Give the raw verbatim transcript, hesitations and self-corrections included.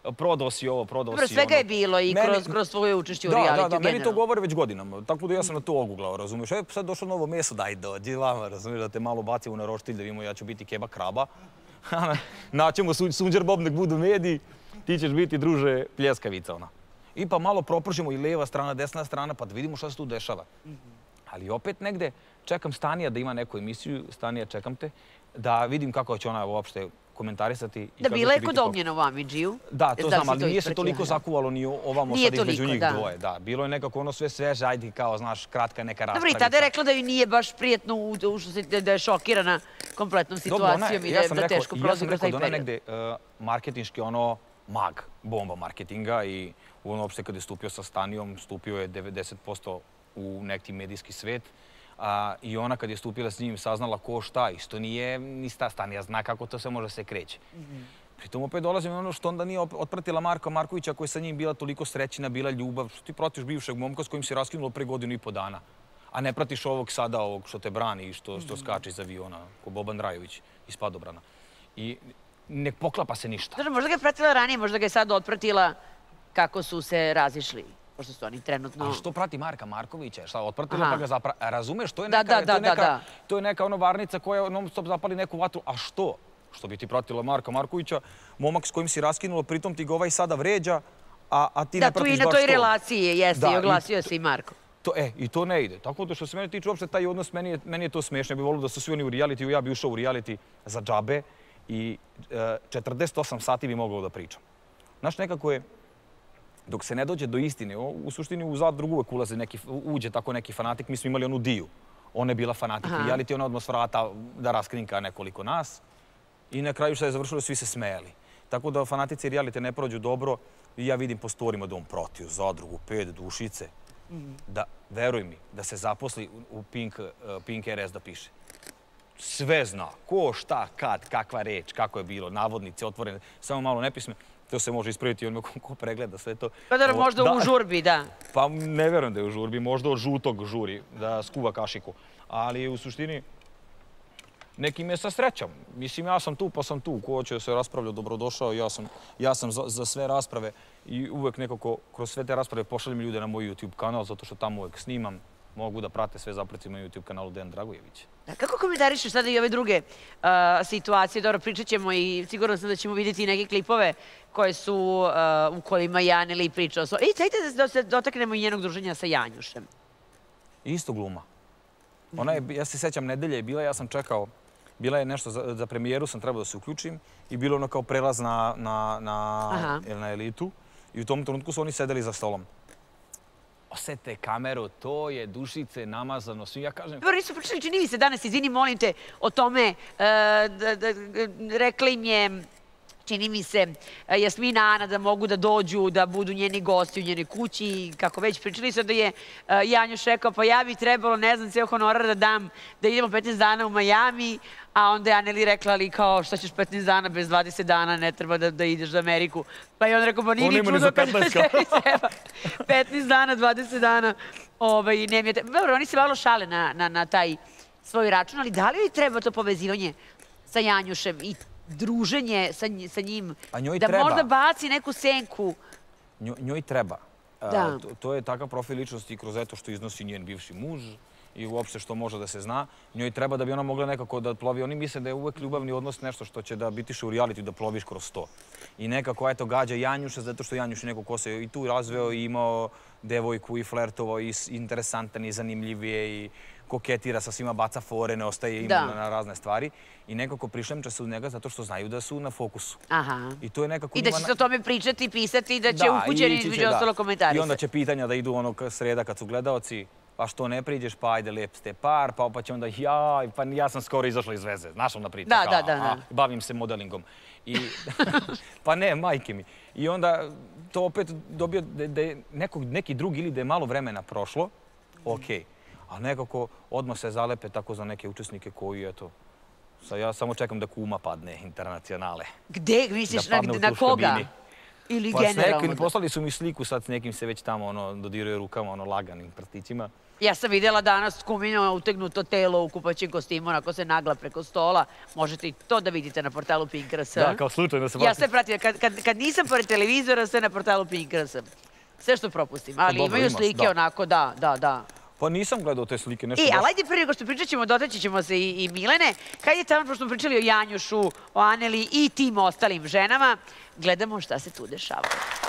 prodao si ovo, prodao si ono. Dobro, svega je bilo i kroz svoje učešće u realitu generalno. Da, da, meni to govore već godinama. Tako da ja sam na to oguglao, razumiješ. E, sad došlo novo meso, daj dođi vama, razumiješ, da te malo bacimo na roštilj, da vidimo ja ću biti keba kraba. Naćemo sunđer bob, nek budu mediji, ti ćeš biti, druže, pljeskavica ona. I pa malo propržimo i lijeva strana, desna strana, pa da vidimo šta se tu dešava. Ali opet negde čekam Stanija da ima neku emisiju, Stanija, čekam te, da vidim kako će ona uopšte komentarisati. Da, bila je kod Ognjena u Amidžiju. Da, to znam, ali nije se toliko zakuvalo ni ovamo sad između njih dvoje. Da, bilo je nekako ono sve sveže, ajde kao, znaš, kratka neka raspravica. Dobro, i tada je rekla da joj nije baš prijetno, da je šokirana kompletnom situacijom i da teško prolazi kroz taj period. Ja sam rekao da ona negde marketinški ono mag, bomba marketinga i on uopšte kada je stupio sa Stanijom, stupio je devedeset posto u neki medijski svet. I ona kad je stupila s njim saznala ko šta, isto nije ni sta Stanija, zna kako to sve može se kreće. Pritom opet dolazim ono što onda nije otpratila Marka Markovića koja je sa njim bila toliko srećina, bila ljubav, što ti pratiš bivšeg momka s kojim si raskinulo pre godinu i po dana, a ne pratiš ovog sada, ovog što te brani i što skače iz aviona, ko Boban Rajović iz Padobrana. I ne poklapa se ništa. Znači, možda ga je pratila ranije, možda ga je sad otpratila kako su se razišli. Pošto su oni trenutno... A što prati Marka Markovića? Šta, otpratila pa ga zapravo... Razumeš, to je neka ono varnica koja non stop zapali neku vatru. A što? Što bi ti pratila Marka Markovića, momak s kojim si raskinulo, pritom ti ga ovaj sada vređa, a ti ne pratiš baš to. Da, tu i na toj relaciji jeste i oglasio se i Marko. E, i to ne ide. Tako da što se mene tiče uopšte taj odnos, meni je to smiješno. Ja bih volio da su svi oni u realitiju, ja bih ušao u reality za džabe i četrdeset osam sati bi mogao da pričam. Znaš, nekako je... Dok se ne dođe do istine, u suštini u zadrugu uvek ulaze neki, uđe tako neki fanatik. Mi smo imali onu Diju. Ona je bila fanatik reality, ona odmah s vrata da raskrinka nekoliko nas. I na kraju što je završilo, svi se smejali. Tako da fanatici reality ne prođu dobro i ja vidim po storima da on protiv zadrugu, pet dušice. Da, veruj mi, da se zaposli u Pink R S da piše. Sve zna. Ko, šta, kad, kakva reč, kako je bilo, navodnice, otvorene, samo malo nepisme. To se može ispraviti onome ko pregleda sve to. Pa da, možda u žurbi, da. Pa ne verujem da je u žurbi, možda od žutog žuri, da skuva kašiku. Ali u suštini, neki me sa srećam. Mislim, ja sam tu pa sam tu. Ko hoće da se raspravlja, dobrodošao. Ja sam za sve rasprave i uvek nekako kroz sve te rasprave pošaljem ljude na moj YouTube kanal, zato što tamo uvek snimam. Mogu da prate sve zapreci na YouTube kanalu Dejan Dragojević. Kako komentarišeš sada i ove druge situacije? Dobro, pričat ćemo i sigurno sam da ćemo vidjeti i neke klipove koje su u kojima je Anneli pričao. I dajte da se dotaknemo i njenog druženja sa Janjušem. Isto gluma. Ja se sećam, nedelje je bila, ja sam čekao, bila je nešto za premijeru, sam trebao da se uključim i bilo ono kao prelaz na elitu i u tom trenutku su oni sedeli za stolom. Osete kameru, to je dušice namazano, svi ja kažem... Dobro, nisu pričali, čini mi se danas, izvini, molim te, o tome, rekla im je, čini mi se, Jasmina, Ana, da mogu da dođu, da budu njeni gosti u njenoj kući, kako već pričali se da je Janjuš rekao, pa ja bi trebalo, ne znam, ceo honorar da dam, da idemo petnaest dana u Majami, a onda je Anneli rekla, ali kao, šta ćeš petnaest dana, bez dvadeset dana, ne treba da ideš za Ameriku. Pa je on rekao, pa nije ni čudo kad tebi treba petnaest dana, dvadeset dana, i ne mi je... Dobro, oni se malo šale na taj svoj račun, ali da li joj treba to povezivanje sa Janjušem i druženje sa njim, da možda baci neku senku? Njoj treba. To je takav profil ličnosti kroz eto što iznosi njen bivši muž i uopšte što može da se zna. Njoj treba da bi ona mogla nekako da plovi. Oni misle da je uvek ljubavni odnos nešto što će da bitiše u realitiju, da ploviš kroz to. I nekako, eto, gađa Janjuša, zato što Janjuš je neko ko se i tu razveo i imao devojku i flertovao i interesantan i zanimljivije i koketira sa svima, baca fore, ne ostaje im na razne stvari. I nekako prišlemča se uz njega zato što znaju da su na fokusu. I to je nekako... I da će se o tome pričati, pisati i da će upućeni između ostalo komentarisati. I onda će pitanja da idu ono sreda kad su gledaoci, pa što ne priđeš, pa ajde, lep ste par, pa će onda jaj, pa ja sam skoro izašla iz veze. Znaš onda priča, bavim se modelingom. Pa ne, majke mi. I onda to opet dobio da je neki drugi ili da je malo vremena prošlo, okej. A nekako odmah se zalepe tako za neke učesnike koji, eto, ja samo čekam da kuma padne internacionale. Gde? Misliš na koga? Ili generalno? Poslali su mi sliku sad s nekim se već tamo dodiruje rukama, laganim prstićima. Ja sam vidjela danas Kumino utegnuto telo u kupaćem kostimu, onako se nagla preko stola. Možete i to da vidite na portalu Pink R S. Da, kao slučajno se Ja sve pratim. Kad, kad, kad nisam pored televizora, sve na portalu Pink R S. Sve što propustim. Ali dobro, imaju imaš, slike da. onako, da, da, da. Pa nisam gledao te slike, nešto E, baš... ali ajde prije nego što pričat ćemo, dotaći ćemo se i, i Milene. Kad je tamo, pošto smo pričali o Janjušu, o Aneli i tim ostalim ženama, gledamo šta se tu dešava.